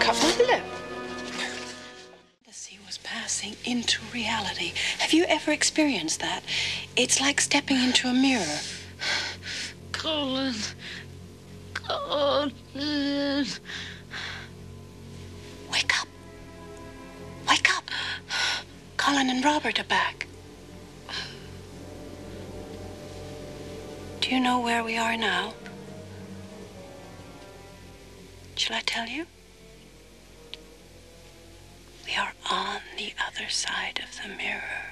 cut my lip. Fantasy was passing into reality. Have you ever experienced that? It's like stepping into a mirror. Colin. Colin. Wake up. Wake up. Colin and Robert are back. Do you know where we are now? Shall I tell you? We are on the other side of the mirror.